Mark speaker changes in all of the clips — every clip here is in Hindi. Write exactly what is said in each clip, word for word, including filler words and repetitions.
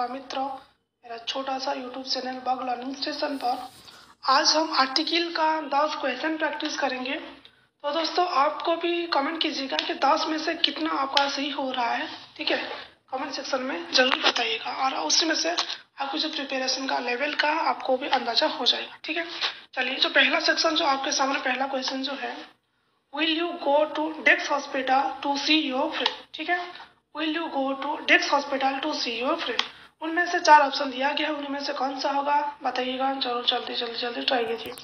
Speaker 1: आपका मित्र मेरा छोटा सा YouTube channel bug learning station पर। आज हम आर्टिकल का दस क्वेश्चन प्रैक्टिस करेंगे। तो दोस्तों आपको भी कमेंट कीजिएगा कि दस में से कितना आपका सही हो रहा है। ठीक है, कमेंट सेक्शन में जरूर बताइएगा और उसी में से आपको जो प्रिपरेशन का लेवल का आपको भी अंदाजा हो जाएगा। ठीक है, चलिए जो पहला सेक्शन जो आपके सामने पहला क्वेश्चन जो है, will you go to dash hospital to see your friend. ठीक है, will you go to dash hospital to see your friend. उनमें से चार ऑप्शन दिया गया है, उनमें से कौन सा होगा बताइएगा। चलो जल्दी जल्दी जल्दी ट्राई कीजिए।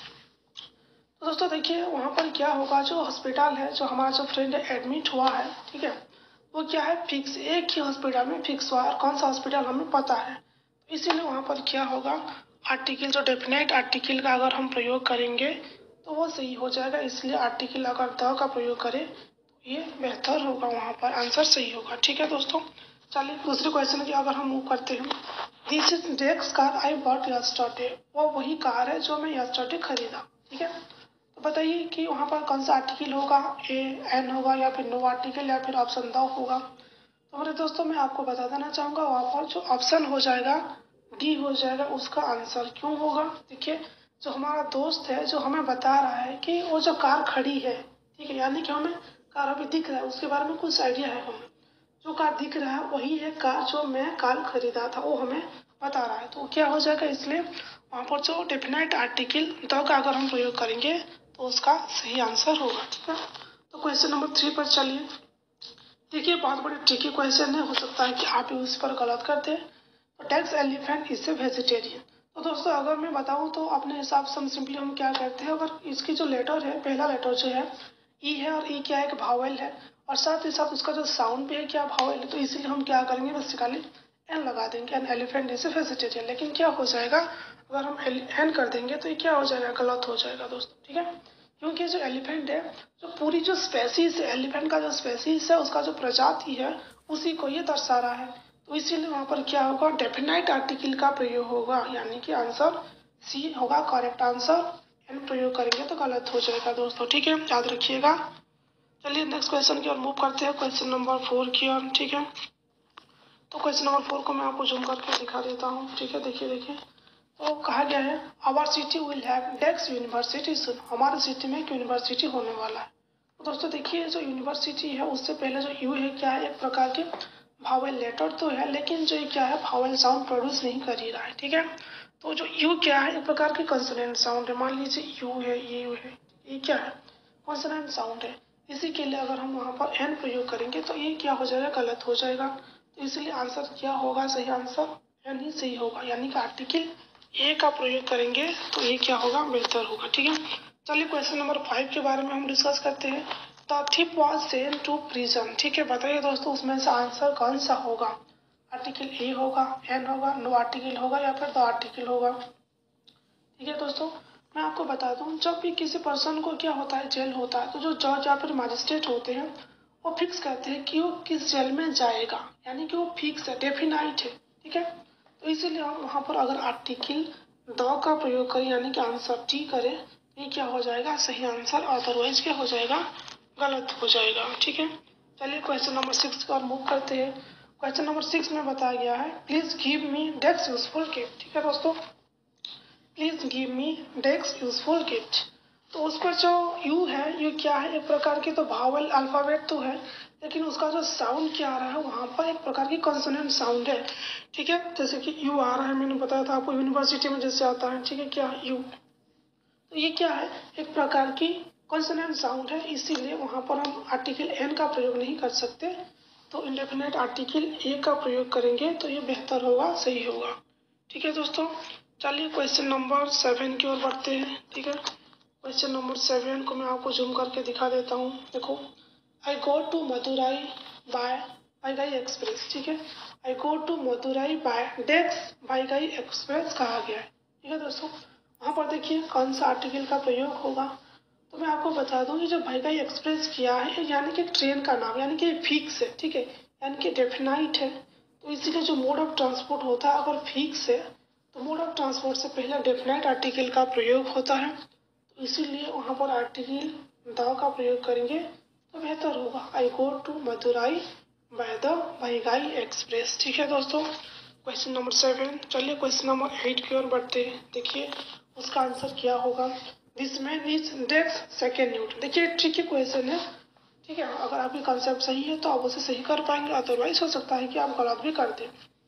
Speaker 1: तो दोस्तों देखिए वहाँ पर क्या होगा, जो हॉस्पिटल है जो हमारा जो फ्रेंड एडमिट हुआ है, ठीक है, वो क्या है फिक्स, एक ही हॉस्पिटल में फिक्स हुआ है और कौन सा हॉस्पिटल हमें पता है। तो इसीलिए वहाँ पर क्या होगा, आर्टिकल जो डेफिनेट आर्टिकल का अगर हम प्रयोग करेंगे तो वो सही हो जाएगा। इसलिए आर्टिकल अगर द का प्रयोग करें तो ये बेहतर होगा, वहाँ पर आंसर सही होगा। ठीक है दोस्तों, चलिए दूसरे क्वेश्चन की अगर हम मूव करते हैं। This is dash car I bought yesterday. वो वही कार है जो मैं यस्टरडे खरीदा। ठीक है, तो बताइए कि वहाँ पर कौन सा आर्टिकल होगा, ए एन होगा या फिर नो आर्टिकल या फिर ऑप्शन द होगा। तो मेरे दोस्तों मैं आपको बता देना चाहूँगा, वहाँ पर जो ऑप्शन हो जाएगा डी हो जाएगा उसका आंसर। क्यों होगा, देखिए जो हमारा दोस्त है जो हमें बता रहा है कि वो जो कार खड़ी है, ठीक है, यानी कि हमें कार अभी दिख रहा है, उसके बारे में कुछ आइडिया है। हमें जो कार दिख रहा है वही है कार जो मैं कल खरीदा था, वो हमें बता रहा है। तो क्या हो जाएगा, इसलिए वहाँ पर जो डेफिनेट आर्टिकल द का अगर हम प्रयोग करेंगे तो उसका सही आंसर होगा। ठीक है, तो क्वेश्चन नंबर थ्री पर चलिए। देखिए बहुत बड़ी ट्रिकी क्वेश्चन है, हो सकता है कि आप उस पर गलत करते हैं। तो डेक्स एलिफेंट इससे वेजिटेरियन। तो दोस्तों अगर मैं बताऊं तो अपने हिसाब से हम सिंपली हम क्या करते हैं, अगर इसकी जो लेटर है, पहला लेटर जो है ई है और ई क्या है, एक भावेल है और साथ ही साथ उसका जो साउंड भी है क्या भावेल है, तो इसीलिए हम क्या करेंगे बेसिकली एन लगा देंगे, एन एलिफेंट इज वेजिटेरियन। लेकिन क्या हो जाएगा, अगर हम एन कर देंगे तो ये क्या हो जाएगा, गलत हो जाएगा दोस्तों। ठीक है, क्योंकि जो एलिफेंट है, जो पूरी जो स्पेसीज है, एलिफेंट का जो स्पेसीज है, उसका जो प्रजाति है उसी को ये दर्शा रहा है। तो इसीलिए वहाँ पर क्या होगा, डेफिनाइट आर्टिकल का प्रयोग होगा, यानी कि आंसर सी होगा करेक्ट आंसर। एन प्रयोग करेंगे तो गलत हो जाएगा दोस्तों। ठीक है, याद रखिएगा। चलिए नेक्स्ट क्वेश्चन की ओर मूव करते हैं, क्वेश्चन नंबर फोर की ओर। ठीक है, तो क्वेश्चन नंबर फोर को मैं आपको जूम करके दिखा देता हूँ। ठीक है, देखिए देखिए तो कहा गया है our city will have dash university soon. हमारे सिटी में एक यूनिवर्सिटी होने वाला है। तो दोस्तों देखिए जो यूनिवर्सिटी है उससे पहले जो यू है क्या है, एक प्रकार के भावेल लेटर तो है, लेकिन जो ये क्या है भावेल साउंड प्रोड्यूस नहीं कर ही रहा है। ठीक है, तो जो यू क्या है, एक प्रकार की कंसोनेंट साउंड है। मान लीजिए यू है, ये यू है, ये क्या है, कंसोनेंट साउंड है। इसी के लिए अगर हम वहाँ पर एन प्रयोग करेंगे तो ये क्या हो जाएगा, गलत हो जाएगा। तो इसलिए आंसर क्या होगा, सही आंसर एन ही सही होगा, यानी कि आर्टिकल ए का प्रयोग करेंगे तो ये क्या होगा, बेहतर होगा। ठीक है, चलिए क्वेश्चन नंबर फाइव के बारे में हम डिस्कस करते हैं। The thief was sent to prison. ठीक है, बताइए दोस्तों उसमें से आंसर कौन सा होगा, आर्टिकल ए होगा, एन होगा, नो आर्टिकल होगा या फिर द आर्टिकल होगा। ठीक है दोस्तों, मैं आपको बता दूं, जब भी किसी पर्सन को क्या होता है, जेल होता है, तो जो जज या फिर मजिस्ट्रेट होते हैं वो फिक्स करते हैं कि वो किस जेल में जाएगा, यानी कि वो फिक्स है, डेफिनाइट है। ठीक है, तो इसीलिए हम वहाँ पर अगर आर्टिकल द का प्रयोग करें यानी कि आंसर टी करें, ये क्या हो जाएगा, सही आंसर, अदरवाइज क्या हो जाएगा, गलत हो जाएगा। ठीक है, चलिए क्वेश्चन नंबर सिक्स की ओर मूव करते हैं। क्वेश्चन नंबर सिक्स में बताया गया है please give me dash useful gift. ठीक है दोस्तों, please give me dash useful gift. तो उस पर जो यू है, यू क्या है, एक प्रकार की तो भावल अल्फाबेट तो है, लेकिन उसका जो साउंड क्या आ रहा है वहाँ पर एक प्रकार की कॉन्सोनेंट साउंड है। ठीक है, जैसे कि यू आ रहा है, मैंने बताया था आपको यूनिवर्सिटी में जैसे आता है। ठीक है, क्या यू, तो ये क्या है, एक प्रकार की कॉन्सोनेंट साउंड है, इसीलिए वहाँ पर हम आर्टिकल एन का प्रयोग नहीं कर सकते। तो इंडेफिनेट आर्टिकल ए का प्रयोग करेंगे तो ये बेहतर होगा, सही होगा। ठीक है दोस्तों, चलिए क्वेश्चन नंबर सेवन की ओर बढ़ते हैं। ठीक है, क्वेश्चन नंबर सेवन को मैं आपको जूम करके दिखा देता हूँ। देखो, I go to Madurai by Vaigai express. ठीक है, I go to Madurai by dash Vaigai express कहा गया है। ठीक है दोस्तों, वहाँ पर देखिए कौन सा आर्टिकल का प्रयोग होगा। तो मैं आपको बता दूं कि जो भाईगाई एक्सप्रेस किया है यानी कि ट्रेन का नाम, यानी कि फिक्स है। ठीक है, यानी कि डेफिनाइट है, तो इसीलिए जो मोड ऑफ ट्रांसपोर्ट होता है अगर फिक्स है तो मोड ऑफ ट्रांसपोर्ट से पहले डेफिनाइट आर्टिकल का प्रयोग होता है। तो इसीलिए वहाँ पर आर्टिकल द का प्रयोग करेंगे तो बेहतर होगा। I go to Madurai by the Vaigai express. ठीक है दोस्तों, क्वेश्चन नंबर सेवन। चलिए क्वेश्चन नंबर एट की ओर बढ़ते हैं। देखिए उसका आंसर क्या होगा। This man is dash second Newton. देखिए ट्रिकी क्वेश्चन है, ठीक है। अगर आपकी कंसेप्ट सही है तो आप उसे सही कर पाएंगे, अदरवाइज हो सकता है कि आप गलत भी कर दें।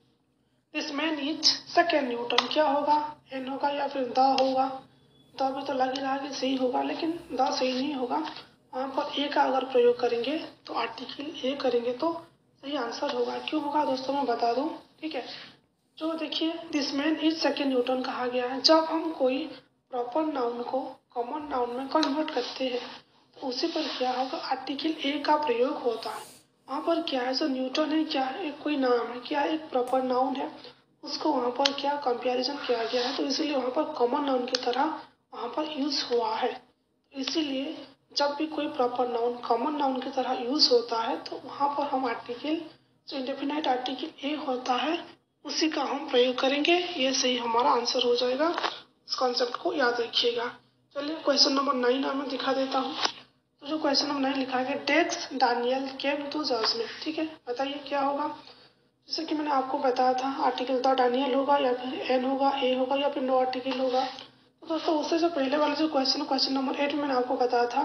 Speaker 1: This man is second Newton क्या होगा, एन होगा या फिर द होगा। द भी तो लग ही रहा है कि सही होगा, लेकिन द सही नहीं होगा। वहाँ पर ए का अगर प्रयोग करेंगे तो आर्टिकल ए करेंगे तो सही आंसर होगा। क्यों होगा दोस्तों मैं बता दूँ, ठीक है। जो देखिए this man is second Newton कहा गया है, जब हम कोई प्रॉपर नाउन को कॉमन नाउन में कन्वर्ट करते हैं तो उसी पर क्या होगा, आर्टिकल ए का प्रयोग होता है। वहाँ पर क्या है, जो न्यूटन है क्या है, एक कोई नाम है, क्या एक प्रॉपर नाउन है, उसको वहाँ पर क्या कंपैरिजन किया गया है, तो इसीलिए वहाँ पर कॉमन नाउन की तरह वहाँ पर यूज हुआ है। इसीलिए जब भी कोई प्रॉपर नाउन कॉमन नाउन की तरह यूज होता है तो वहाँ पर हम आर्टिकल, जो इंडेफिनाइट आर्टिकल ए होता है उसी का हम प्रयोग करेंगे। ये सही हमारा आंसर हो जाएगा। इस कॉन्सेप्ट को याद रखिएगा। चलिए क्वेश्चन नंबर नाइन मैं दिखा देता हूँ। तो जो क्वेश्चन नंबर नाइन लिखा है, dash Daniel came to judgement, ठीक है। बताइए क्या होगा। जैसे कि मैंने आपको बताया था आर्टिकल द डैनियल होगा या फिर एन होगा, ए होगा या फिर नो आर्टिकल होगा। तो दोस्तों उससे जो पहले वाला जो क्वेश्चन क्वेश्चन नंबर एट में मैंने आपको बताया था,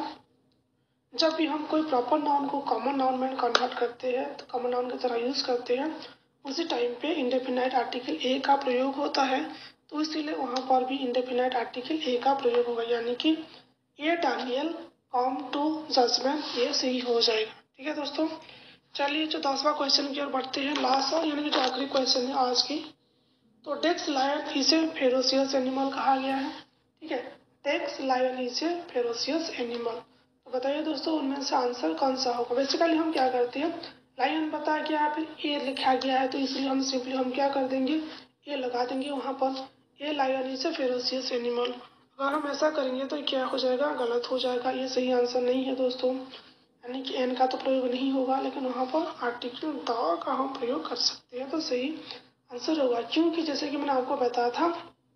Speaker 1: जब भी हम कोई प्रॉपर नाउन को कॉमन नाउन में कन्वर्ट करते हैं तो कॉमन नाउन की तरह यूज करते हैं, उसी टाइम पे इंडेफिनाइट आर्टिकल ए का प्रयोग होता है। तो इसीलिए वहाँ पर भी इंडेफिनाइट आर्टिकल ए का प्रयोग होगा, यानी कि a Daniel come to judgement, ये सही हो जाएगा। ठीक है दोस्तों। चलिए जो दसवां क्वेश्चन की ओर बढ़ते हैं, लास्ट और यानी कि जो आखिरी क्वेश्चन है आज की। तो डेक्स लायन इसे फेरोसियस एनिमल कहा गया है, ठीक है। डेक्स लायन इसे फेरोसियस एनिमल। तो बताइए दोस्तों उनमें से आंसर कौन सा होगा। बेसिकली हम क्या करते हैं, लायन बताया गया है फिर ए लिखा गया है तो इसलिए हम सिंपली हम क्या कर देंगे, ए लगा देंगे वहाँ पर। A lion is a ferocious animal. अगर हम ऐसा करेंगे तो क्या हो जाएगा, गलत हो जाएगा। ये सही आंसर नहीं है दोस्तों, यानी कि एन का तो प्रयोग नहीं होगा, लेकिन वहाँ पर आर्टिकल द का हम प्रयोग कर सकते हैं तो सही आंसर होगा। क्योंकि जैसे कि मैंने आपको बताया था,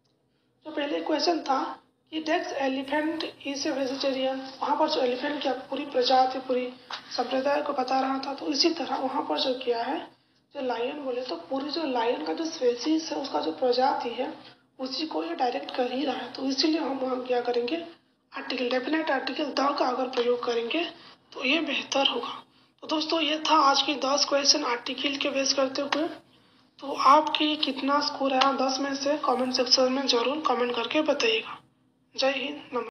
Speaker 1: जो पहले क्वेश्चन था कि dash elephant is a vegetarian, वहाँ पर जो एलिफेंट की पूरी प्रजाति पूरी संप्रदाय को बता रहा था, तो इसी तरह वहाँ पर जो किया है, जो लायन बोले तो पूरी जो लायन का जो स्पेसीज है उसका जो प्रजाति है उसी को ये डायरेक्ट कर ही रहा है। तो इसीलिए हम वहाँ क्या करेंगे, आर्टिकल डेफिनेट आर्टिकल द का अगर प्रयोग करेंगे तो ये बेहतर होगा। तो दोस्तों ये था आज की दस क्वेश्चन आर्टिकल के बेस करते हुए। तो आपकी कितना स्कोर आया दस में से कमेंट सेक्शन में जरूर कमेंट करके बताइएगा। जय हिंद, नमस्कार।